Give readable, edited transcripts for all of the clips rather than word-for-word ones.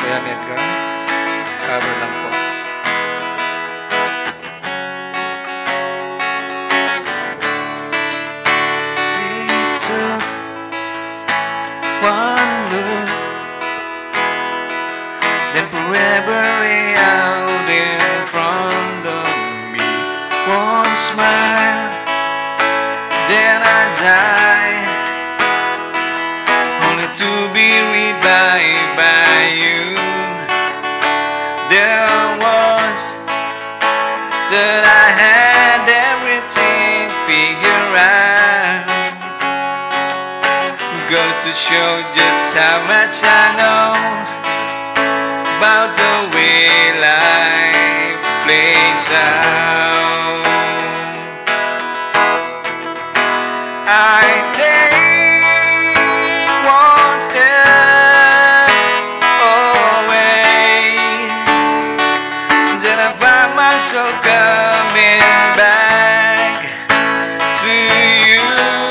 yan, Edgar. Cover lang po. It took one look, then forever lay out in front of me. One smile, then I die, only to be rebuilt by you. There was that I had everything figured out. Goes to show just how much I know about the way life plays out. I take one step away, then I find myself coming back to you,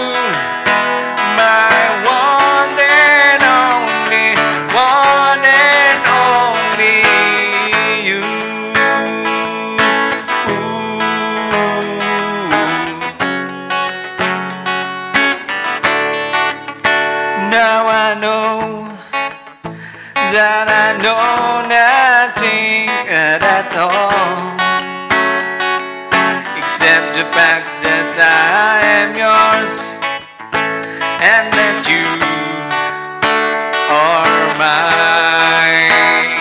my one and only, one and only you. Now I know that I know nothing at all, except the fact that I am yours and that you are mine.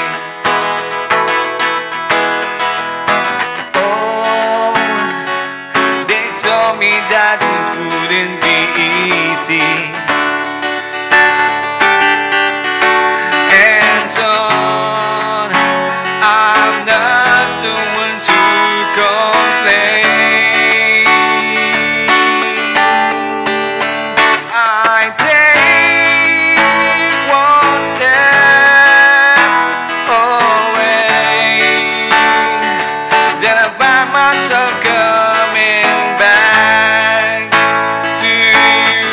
Oh, they told me that it wouldn't be easy, and so I'm not the one to complain. I take one step away, then I find myself coming back to you,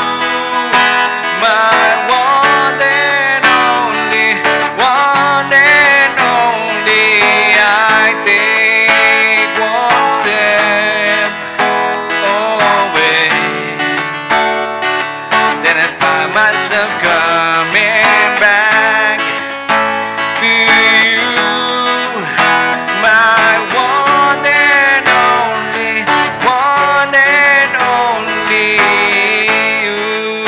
my one and only, one and only. I take one step away, then I find myself coming back to you, my one and only, one and only you.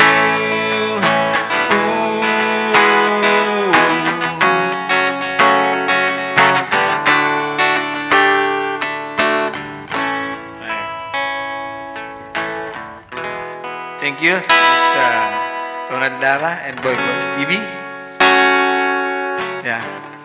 Thank you. It's Ronald Lara and buyboytv. Yeah.